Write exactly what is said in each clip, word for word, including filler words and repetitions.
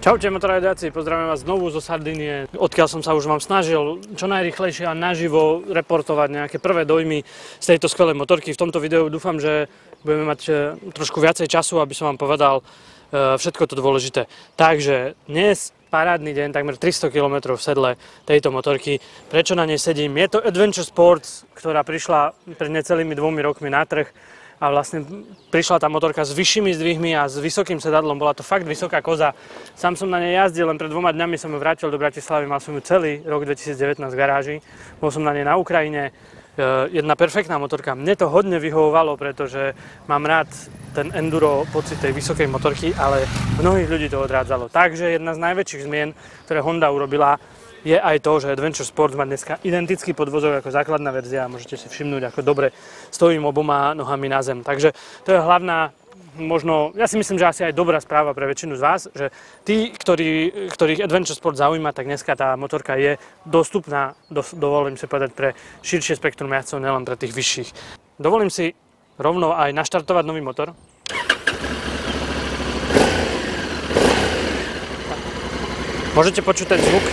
Čaute motorajdáci, pozdravujem vás znovu zo Sardínie, odkiaľ som sa už vám snažil čo najrýchlejšie a naživo reportovať nejaké prvé dojmy z tejto skvelej motorky. V tomto videu dúfam, že budeme mať trošku viacej času, aby som vám povedal všetko to dôležité. Takže dnes parádny deň, takmer tristo kilometrov v sedle tejto motorky. Prečo na nej sedím? Je to Adventure Sports, ktorá prišla pred necelými dvomi rokmi na trh. A vlastne prišla tá motorka s vyššími zdvihmi a s vysokým sedadlom. Bola to fakt vysoká koza. Sám som na nej jazdil, len pred dvoma dňami som ju vrátil do Bratislavy. Mal som ju celý rok dvetisícdevätnásť v garáži. Bol som na nej na Ukrajine. Jedna perfektná motorka. Mne to hodne vyhovovalo, pretože mám rád ten enduro pocit tej vysokej motorky, ale mnohých ľudí to odrádzalo. Takže jedna z najväčších zmien, ktoré Honda urobila, je aj to, že Adventure Sports má dneska identický podvozok ako základná verzia a môžete si všimnúť, ako dobre stojím oboma nohami na zem. Takže to je hlavná, možno, ja si myslím, že asi aj dobrá správa pre väčšinu z vás, že tí, ktorí, ktorých Adventure Sport zaujíma, tak dneska tá motorka je dostupná, do, dovolím si povedať, pre širšie spektrum jazdcov, nielen pre tých vyšších. Dovolím si rovno aj naštartovať nový motor. Môžete počuť ten zvuk.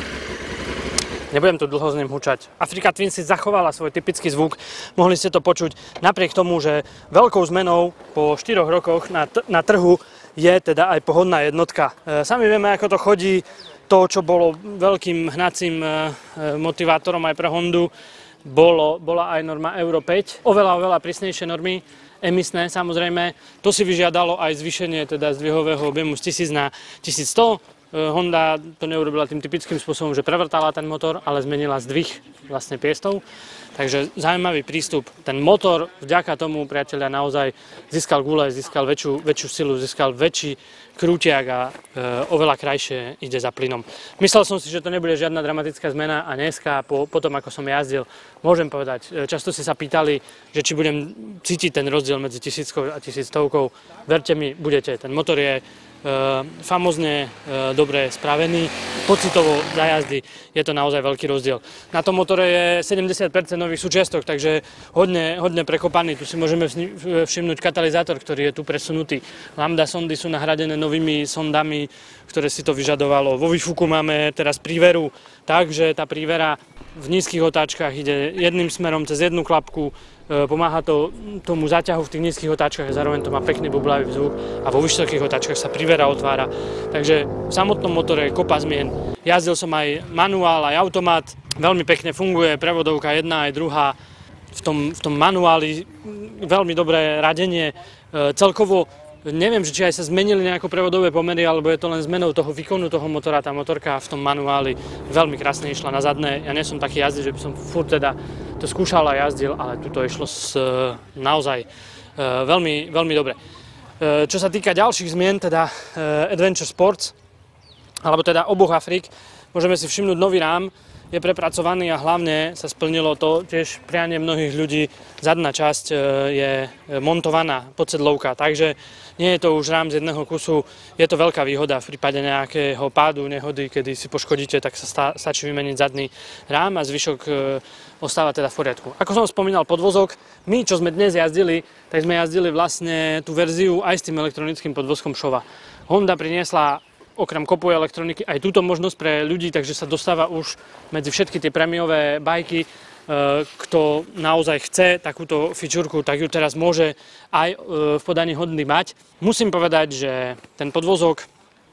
Nebudem tu dlho s ním hučať. Africa Twin si zachovala svoj typický zvuk. Mohli ste to počuť napriek tomu, že veľkou zmenou po štyroch rokoch na, na trhu je teda aj pohodná jednotka. E, sami vieme, ako to chodí. To, čo bolo veľkým hnacím e, motivátorom aj pre Hondu, bolo, bola aj norma Euro päť. Oveľa, oveľa prísnejšie normy, emisné samozrejme. To si vyžiadalo aj zvýšenie teda zdvihového objemu z tisíc na tisícsto. Honda to neurobila tým typickým spôsobom, že prevrtala ten motor, ale zmenila zdvih vlastne piestov. Takže zaujímavý prístup. Ten motor vďaka tomu, priatelia, naozaj získal gule, získal väčšiu, väčšiu silu, získal väčší krútiak a e, oveľa krajšie ide za plynom. Myslel som si, že to nebude žiadna dramatická zmena a dneska, po, po tom, ako som jazdil, môžem povedať, často ste sa pýtali, že či budem cítiť ten rozdiel medzi tisíckou a tisíctovkou. Verte mi, budete. Ten motor je Uh, famózne uh, dobre spravený, pocitovo za jazdy je to naozaj veľký rozdiel. Na tom motore je sedemdesiat percent nových súčiastok, takže hodne, hodne prekopaný. Tu si môžeme všimnúť katalizátor, ktorý je tu presunutý. Lambda sondy sú nahradené novými sondami, ktoré si to vyžadovalo. Vo výfuku máme teraz príveru, takže tá prívera v nízkych otáčkach ide jedným smerom cez jednu klapku, pomáha to tomu záťahu v tých nízkych otáčkach a zároveň to má pekný bublavý zvuk a vo vysokých otáčkach sa prívera otvára. Takže v samotnom motore je kopa zmien. Jazdil som aj manuál, aj automat, veľmi pekne funguje, prevodovka jedna aj druhá. V tom, v tom manuáli veľmi dobré radenie. Celkovo neviem, či aj sa zmenili nejako prevodové pomery, alebo je to len zmenou toho výkonu toho motora. Tá motorka v tom manuáli veľmi krásne išla na zadné. Ja nie som taký jazdič, že by som furt teda to skúšal a jazdil, ale tuto išlo s, naozaj veľmi, veľmi dobre. Čo sa týka ďalších zmien, teda Adventure Sports, alebo teda oboch Afrik, môžeme si všimnúť nový rám, je prepracovaný a hlavne sa splnilo to tiež prianie mnohých ľudí. Zadná časť je montovaná podsedlovka, takže nie je to už rám z jedného kusu. Je to veľká výhoda v prípade nejakého pádu, nehody, kedy si poškodíte, tak sa stačí vymeniť zadný rám a zvyšok ostáva teda v poriadku. Ako som spomínal, podvozok, my, čo sme dnes jazdili, tak sme jazdili vlastne tú verziu aj s tým elektronickým podvozkom Showa. Honda priniesla okrem kopu elektroniky aj túto možnosť pre ľudí, takže sa dostáva už medzi všetky tie prémiové bajky. Kto naozaj chce takúto fičúrku, tak ju teraz môže aj v podaní Hondy mať. Musím povedať, že ten podvozok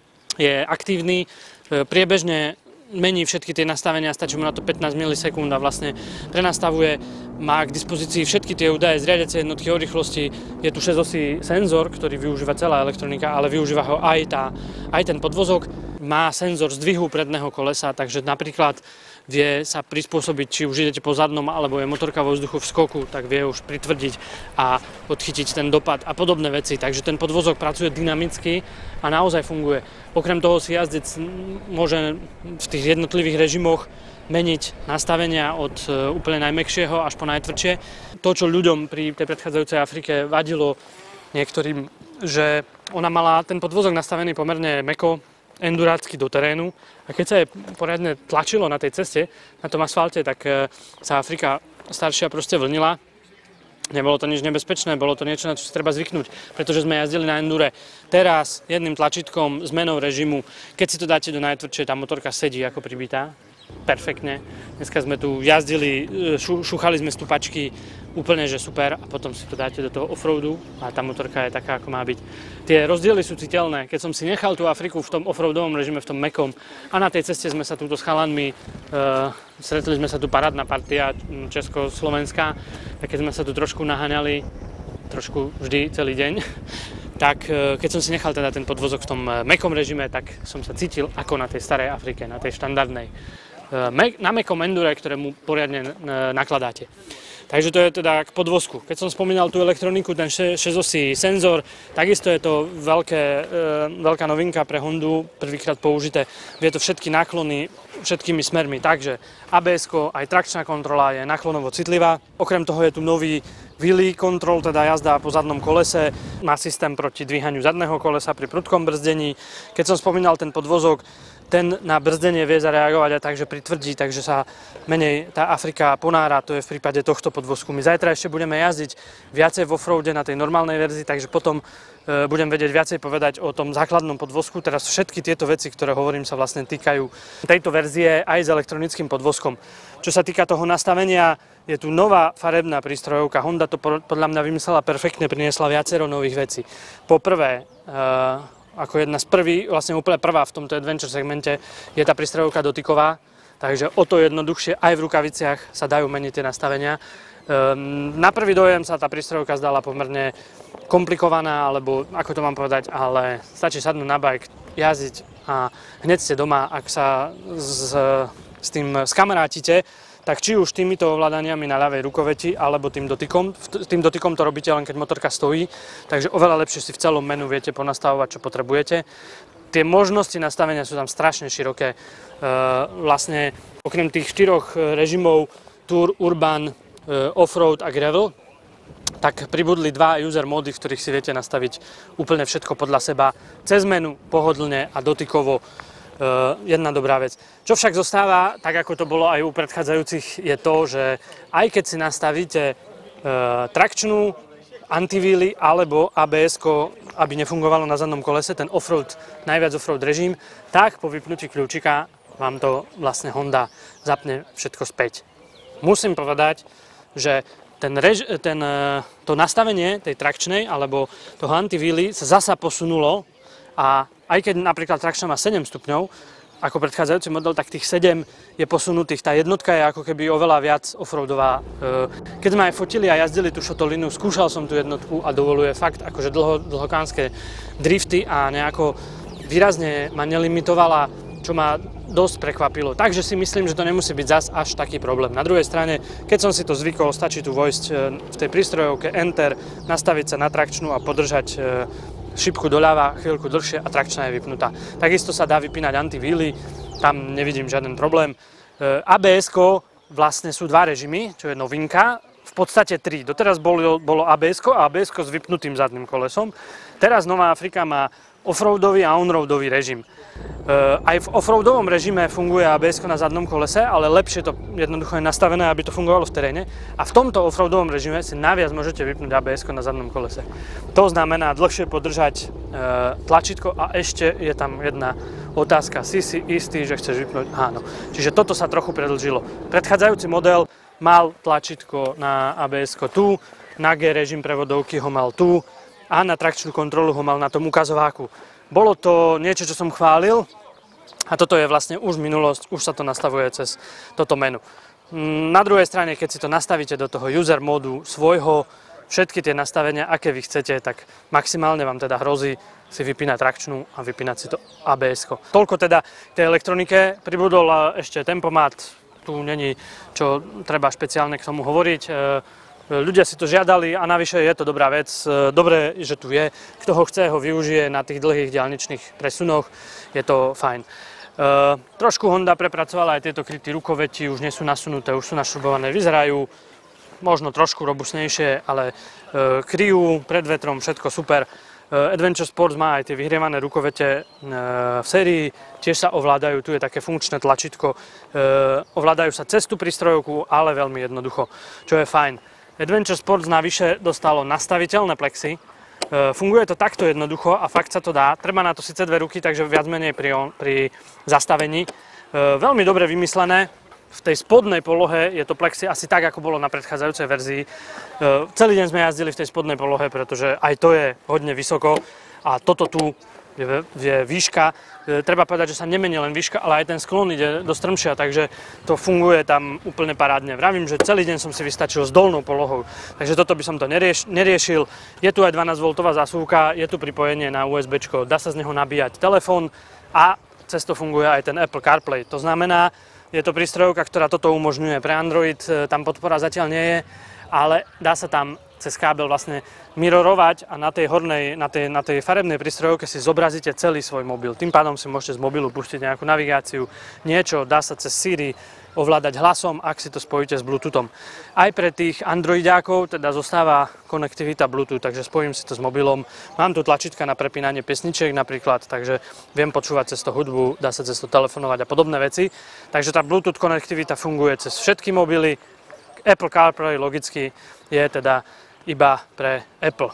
je aktívny, priebežne mení všetky tie nastavenia, stačí mu na to pätnásť milisekúnd a vlastne prenastavuje, má k dispozícii všetky tie údaje z riadiacej jednotky o rýchlosti. Je tu šesťosý senzor, ktorý využíva celá elektronika, ale využíva ho aj, tá, aj ten podvozok. Má senzor zdvihu predného kolesa, takže napríklad vie sa prispôsobiť, či už idete po zadnom, alebo je motorka vo vzduchu v skoku, tak vie už pritvrdiť a odchytiť ten dopad a podobné veci. Takže ten podvozok pracuje dynamicky a naozaj funguje. Okrem toho si jazdec môže v tých jednotlivých režimoch meniť nastavenia od úplne najmäkšieho až po najtvrdšie. To, čo ľuďom pri tej predchádzajúcej Afrike vadilo niektorým, že ona mala ten podvozok nastavený pomerne mäkko, endurácky do terénu a keď sa jej poriadne tlačilo na tej ceste, na tom asfalte, tak sa Afrika staršia proste vlnila Nebolo to nič nebezpečné, bolo to niečo, na čo si treba zvyknúť, pretože sme jazdili na endure. Teraz jedným tlačítkom, zmenou režimu, keď si to dáte do najtvrdšej, tá motorka sedí ako pribitá. Perfektne. Dneska sme tu jazdili, šu, šúchali sme stupačky, úplne že super, a potom si to dáte do toho offroadu a tá motorka je taká, ako má byť. Tie rozdiely sú citeľné. Keď som si nechal tú Afriku v tom offroadovom režime, v tom mäkkom, a na tej ceste sme sa túto s chalanmi, uh, stretli sme sa tu parádna partia Česko-Slovenská, tak keď sme sa tu trošku naháňali, trošku vždy, celý deň, tak keď som si nechal teda ten podvozok v tom mäkkom režime, tak som sa cítil ako na tej starej Afrike, na tej štandardnej. Na mäkkom endure, ktorému poriadne nakladáte. Takže to je teda k podvozku. Keď som spomínal tú elektroniku, ten šesťosý senzor, takisto je to veľké, veľká novinka pre Hondu, prvýkrát použité. Vie to všetky náklony všetkými smermi, takže á bé esko, aj trakčná kontrola je náklonovo citlivá. Okrem toho je tu nový wheelie control, teda jazda po zadnom kolese, má systém proti dvíhaniu zadného kolesa pri prudkom brzdení. Keď som spomínal ten podvozok, ten na brzdenie vie zareagovať aj tak, že pritvrdí, takže sa menej tá Afrika ponára, to je v prípade tohto podvozku. My zajtra ešte budeme jazdiť viacej v offroade na tej normálnej verzii, takže potom e, budem vedieť viacej povedať o tom základnom podvozku. Teraz všetky tieto veci, ktoré hovorím, sa vlastne týkajú tejto verzie aj s elektronickým podvozkom. Čo sa týka toho nastavenia, je tu nová farebná prístrojovka. Honda to podľa mňa vymyslela perfektne, priniesla viacero nových vecí. Poprvé, e, ako jedna z prvých, vlastne úplne prvá v tomto adventure segmente, je tá prístrojovka dotyková, takže o to jednoduchšie aj v rukaviciach sa dajú meniť tie nastavenia. Ehm, na prvý dojem sa tá prístrojovka zdala pomerne komplikovaná, alebo ako to mám povedať, ale stačí sadnúť na bike, jazdiť a hneď ste doma. Ak sa s, s tým skamarátite, tak či už týmito ovládaniami na ľavej rukoveti, alebo tým dotykom. Tým dotykom to robíte len keď motorka stojí, takže oveľa lepšie si v celom menu viete ponastavovať, čo potrebujete. Tie možnosti nastavenia sú tam strašne široké. Vlastne okrem tých štyroch režimov Tour, Urban, Offroad a Gravel, tak pribudli dva user módy, v ktorých si viete nastaviť úplne všetko podľa seba, cez menu, pohodlne a dotykovo. Uh, jedna dobrá vec. Čo však zostáva, tak ako to bolo aj u predchádzajúcich, je to, že aj keď si nastavíte uh, trakčnú, antivíly alebo á bé esko, aby nefungovalo na zadnom kolese, ten offroad, najviac offroad režim, tak po vypnutí kľúčika vám to vlastne Honda zapne všetko späť. Musím povedať, že ten rež, ten, uh, to nastavenie tej trakčnej alebo toho antivíly sa zasa posunulo. A aj keď napríklad trakčná má sedem stupňov, ako predchádzajúci model, tak tých sedem je posunutých. Tá jednotka je ako keby oveľa viac offroadová. Keď sme aj fotili a jazdili tú šotolinu, skúšal som tú jednotku a dovoluje fakt akože dlho, dlhokánske drifty a nejako výrazne ma nelimitovala, čo ma dosť prekvapilo. Takže si myslím, že to nemusí byť zas až taký problém. Na druhej strane, keď som si to zvykol, stačí tu vojsť v tej prístrojovke Enter, nastaviť sa na trakčnú a podržať šipku doľava, chvíľku dlhšie a trakčná je vypnutá. Takisto sa dá vypínať antivíly, tam nevidím žiaden problém. á bé esko vlastne sú dva režimy, čo je novinka, v podstate tri. Doteraz bolo, bolo á bé esko a á bé esko s vypnutým zadným kolesom. Teraz nová Afrika má offroadový a onroadový režim. Aj v offroadovom režime funguje á bé esko na zadnom kolese, ale lepšie to jednoducho je nastavené, aby to fungovalo v teréne. A v tomto offroadovom režime si naviac môžete vypnúť á bé esko na zadnom kolese. To znamená dlhšie podržať tlačítko a ešte je tam jedna otázka. Si si istý, že chceš vypnúť? Áno. Čiže toto sa trochu predĺžilo. Predchádzajúci model mal tlačítko na á bé esko tu, na G režim prevodovky ho mal tu a na trakčnú kontrolu ho mal na tom ukazováku. Bolo to niečo, čo som chválil a toto je vlastne už minulosť, už sa to nastavuje cez toto menu. Na druhej strane, keď si to nastavíte do toho user módu svojho, všetky tie nastavenia, aké vy chcete, tak maximálne vám teda hrozí si vypínať trakčnú a vypínať si to á bé esko. Toľko teda k tej elektronike, pribudol ešte tempomat, tu není čo treba špeciálne k tomu hovoriť. Ľudia si to žiadali a navyše je to dobrá vec. Dobre, že tu je. Kto ho chce, ho využije na tých dlhých diaľničných presunoch. Je to fajn. Uh, trošku Honda prepracovala aj tieto kryty rukoveti, už nie sú nasunuté, už sú našrubované, vyzerajú možno trošku robustnejšie, ale uh, kryjú pred vetrom, všetko super. Uh, Adventure Sports má aj tie vyhrievané rukovete uh, v sérii, tiež sa ovládajú, tu je také funkčné tlačítko, uh, ovládajú sa cez tú prístrojovku, ale veľmi jednoducho, čo je fajn. Adventure Sports navyše dostalo nastaviteľné plexy. Funguje to takto jednoducho a fakt sa to dá. Treba na to síce dve ruky, takže viac menej pri, pri zastavení. Veľmi dobre vymyslené. V tej spodnej polohe je to plexi asi tak, ako bolo na predchádzajúcej verzii. Celý deň sme jazdili v tej spodnej polohe, pretože aj to je hodne vysoko a toto tu je, je výška. Treba povedať, že sa nemení len výška, ale aj ten sklon ide do strmšia, takže to funguje tam úplne parádne. Vravím, že celý deň som si vystačil s dolnou polohou, takže toto by som to nerieš, neriešil. Je tu aj dvanásťvoltová zásuvka, je tu pripojenie na ú es béčko, dá sa z neho nabíjať telefón a cez to funguje aj ten Apple CarPlay. To znamená, je to prístrojovka, ktorá toto umožňuje. Pre Android tam podpora zatiaľ nie je, ale dá sa tam cez kábel vlastne mirorovať a na tej hornej, na tej, na tej farebnej prístrojovke si zobrazíte celý svoj mobil. Tým pádom si môžete z mobilu pustiť nejakú navigáciu, niečo, dá sa cez Siri ovládať hlasom, ak si to spojíte s Bluetoothom. Aj pre tých Androidiákov teda zostáva konektivita Bluetooth, takže spojím si to s mobilom. Mám tu tlačítka na prepínanie pesničiek napríklad, takže viem počúvať cez to hudbu, dá sa cez to telefonovať a podobné veci. Takže tá Bluetooth konektivita funguje cez všetky mobily. Apple CarPlay logicky je teda iba pre Apple.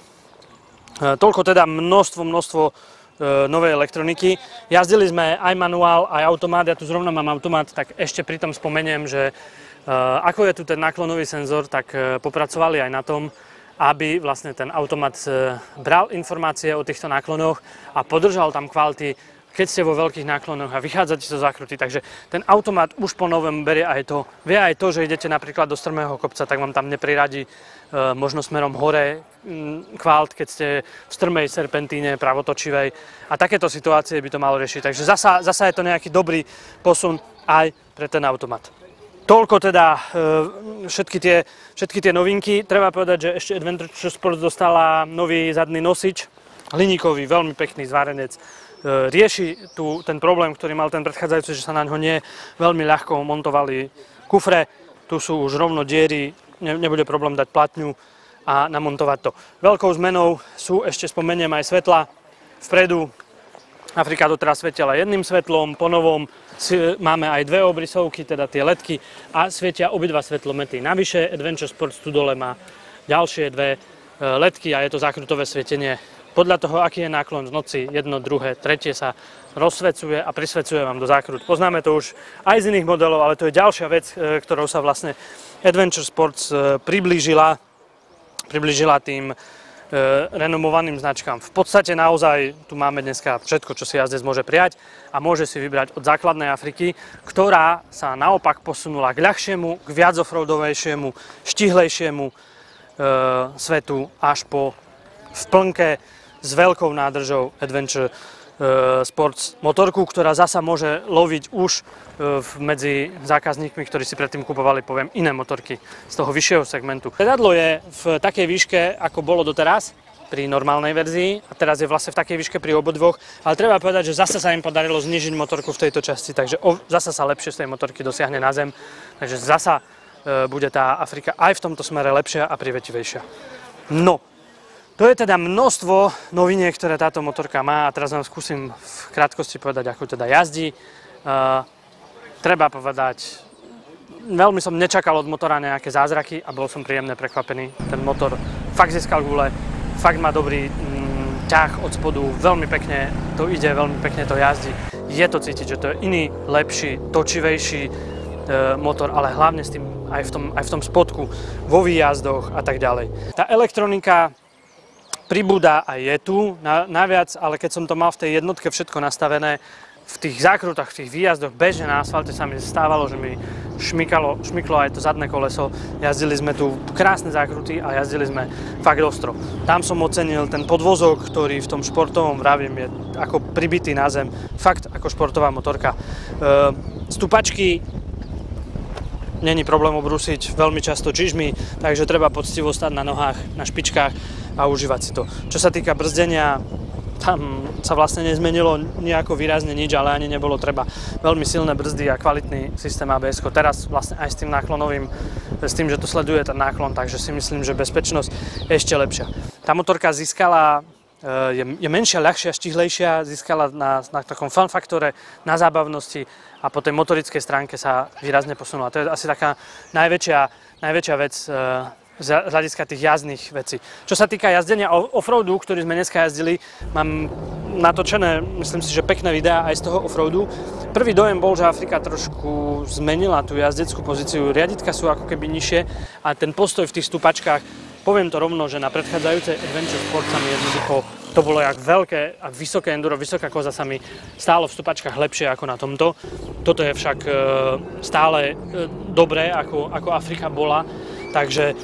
Toľko teda množstvo, množstvo e, novej elektroniky. Jazdili sme aj manuál, aj automat. Ja tu zrovna mám automat, tak ešte pri tom spomeniem, že e, ako je tu ten náklonový senzor, tak e, popracovali aj na tom, aby vlastne ten automat e, bral informácie o týchto náklonoch a podržal tam kvality, keď ste vo veľkých náklonoch a vychádzate zo zákruty. Takže ten automat už po novom berie aj to. Vie aj to, že idete napríklad do strmého kopca, tak vám tam nepriradí e, možno smerom hore m, kvalt, keď ste v strmej serpentíne, pravotočivej. A takéto situácie by to malo riešiť. Takže zasa, zasa je to nejaký dobrý posun aj pre ten automat. Toľko teda e, všetky, tie, všetky tie novinky. Treba povedať, že ešte Adventure Sports dostala nový zadný nosič, hliníkový, veľmi pekný zvárenec. Rieši tu ten problém, ktorý mal ten predchádzajúci, že sa na ňo nie veľmi ľahko montovali kufre. Tu sú už rovno diery, ne, nebude problém dať platňu a namontovať to. Veľkou zmenou sú, ešte spomeniem, aj svetla. Vpredu Afrika doteraz svietila jedným svetlom, po novom máme aj dve obrysovky, teda tie ledky, a svietia obidva svetlomety. Navyše Adventure Sports tu dole má ďalšie dve ledky a je to zákrutové svietenie. Podľa toho, aký je náklon v noci, jedno, druhé, tretie sa rozsvecuje a prisvecuje vám do zákrut. Poznáme to už aj z iných modelov, ale to je ďalšia vec, ktorou sa vlastne Adventure Sports priblížila, priblížila tým renomovaným značkám. V podstate naozaj tu máme dneska všetko, čo si jazdec môže prijať a môže si vybrať od základnej Afriky, ktorá sa naopak posunula k ľahšiemu, k viac offroadovejšiemu, štihlejšiemu e, svetu až po v plnke s veľkou nádržou Adventure Sports motorku, ktorá zasa môže loviť už medzi zákazníkmi, ktorí si predtým kupovali, poviem, iné motorky z toho vyššieho segmentu. Sedadlo je v takej výške, ako bolo doteraz pri normálnej verzii a teraz je vlastne v takej výške pri obodvoch, ale treba povedať, že zasa sa im podarilo znížiť motorku v tejto časti, takže zasa sa lepšie z tej motorky dosiahne na zem, takže zasa bude tá Afrika aj v tomto smere lepšia a privetivejšia. No. To je teda množstvo noviniek, ktoré táto motorka má a teraz vám skúsim v krátkosti povedať, ako teda jazdí. Uh, treba povedať, veľmi som nečakal od motora nejaké zázraky a bol som príjemne prekvapený. Ten motor fakt získal gule, fakt má dobrý mm, ťah od spodu, veľmi pekne to ide, veľmi pekne to jazdí. Je to cítiť, že to je iný, lepší, točivejší uh, motor, ale hlavne s tým aj v tom, aj v tom spodku, vo výjazdoch a tak ďalej. Tá elektronika pribúda aj je tu, na, naviac, ale keď som to mal v tej jednotke všetko nastavené, v tých zákrutách, v tých výjazdoch bežne na asfalte sa mi stávalo, že mi šmykalo, šmyklo aj to zadné koleso. Jazdili sme tu krásne zákruty a jazdili sme fakt ostro. Tam som ocenil ten podvozok, ktorý v tom športovom, vravím, je ako pribitý na zem. Fakt ako športová motorka. E, stupačky není problém obrusiť veľmi často čižmi, takže treba poctivo stať na nohách, na špičkách a užívať si to. Čo sa týka brzdenia, tam sa vlastne nezmenilo nejako výrazne nič, ale ani nebolo treba. Veľmi silné brzdy a kvalitný systém á bé es. Teraz vlastne aj s tým náklonovým, s tým, že to sleduje ten náklon, takže si myslím, že bezpečnosť je ešte lepšia. Tá motorka získala, je, je menšia, ľahšia, štihlejšia, získala na, na takom fun faktore, na zábavnosti a po tej motorickej stránke sa výrazne posunula. To je asi taká najväčšia, najväčšia vec z hľadiska tých jazdných vecí. Čo sa týka jazdenia offroadu, ktorý sme dneska jazdili, mám natočené, myslím si, že pekné videá aj z toho offroadu. Prvý dojem bol, že Afrika trošku zmenila tú jazdeckú pozíciu. Riaditka sú ako keby nižšie a ten postoj v tých stúpačkách, poviem to rovno, že na predchádzajúcej Adventure Sport sa mi jednoducho to bolo jak veľké a vysoké enduro, vysoká koza sa mi stálo v stupačkách lepšie ako na tomto. Toto je však stále dobré, ako, ako Afrika bola. Takže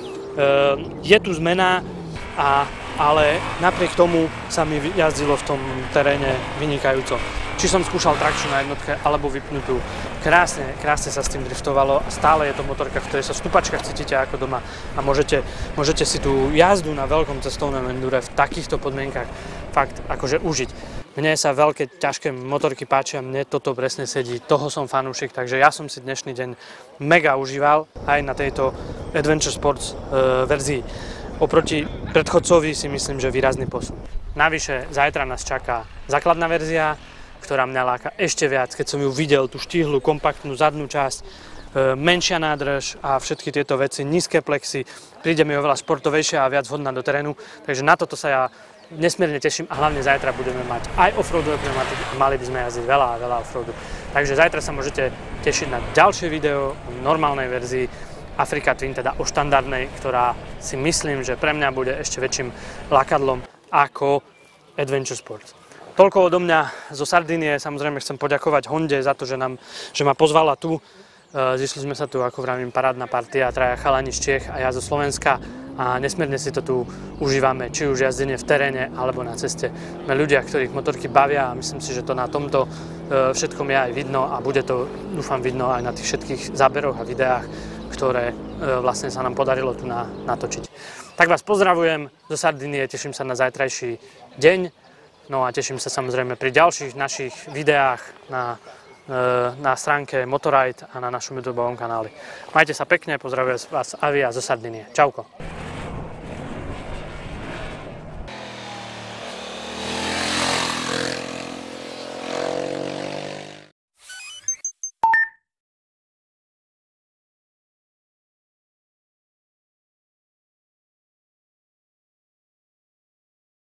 je tu zmena, a, ale napriek tomu sa mi jazdilo v tom teréne vynikajúco. Či som skúšal trakciu na jednotke alebo vypnutú, krásne, krásne sa s tým driftovalo a stále je to motorka, v ktorej sa v stupačkách cítite ako doma a môžete, môžete si tú jazdu na veľkom cestovnom endure v takýchto podmienkach fakt akože užiť. Mne sa veľké, ťažké motorky páčia, mne toto presne sedí, toho som fanúšik, takže ja som si dnešný deň mega užíval aj na tejto Adventure Sports e, verzii. Oproti predchodcovi si myslím, že výrazný posun. Navyše, zajtra nás čaká základná verzia, ktorá mňa láka ešte viac, keď som ju videl, tú štíhlu, kompaktnú zadnú časť, e, menšia nádrž a všetky tieto veci, nízke plexy, príde mi oveľa športovejšia a viac vhodná do terénu, takže na toto sa ja nesmierne teším a hlavne zajtra budeme mať aj offroadové pneumatiky a mali by sme jazdiť veľa a veľa offroadu. Takže zajtra sa môžete tešiť na ďalšie video v normálnej verzii Africa Twin, teda o štandardnej, ktorá si myslím, že pre mňa bude ešte väčším lákadlom ako Adventure Sport. Toľko odo mňa zo Sardínie, samozrejme chcem poďakovať Honde za to, že, nám, že ma pozvala tu. Zišli sme sa tu, ako vravím, parádna partia, traja chalani z Čiech a ja zo Slovenska a nesmierne si to tu užívame, či už jazdenie v teréne alebo na ceste. Sme ľudia, ktorých motorky bavia a myslím si, že to na tomto všetkom je aj vidno a bude to, dúfam, vidno aj na tých všetkých záberoch a videách, ktoré vlastne sa nám podarilo tu na, natočiť. Tak vás pozdravujem zo Sardínie, teším sa na zajtrajší deň, no a teším sa samozrejme pri ďalších našich videách na na stránke Motorride a na našom YouTubeovom kanáli. Majte sa pekne, pozdravujem vás Avia zo Sardinie. Čauko.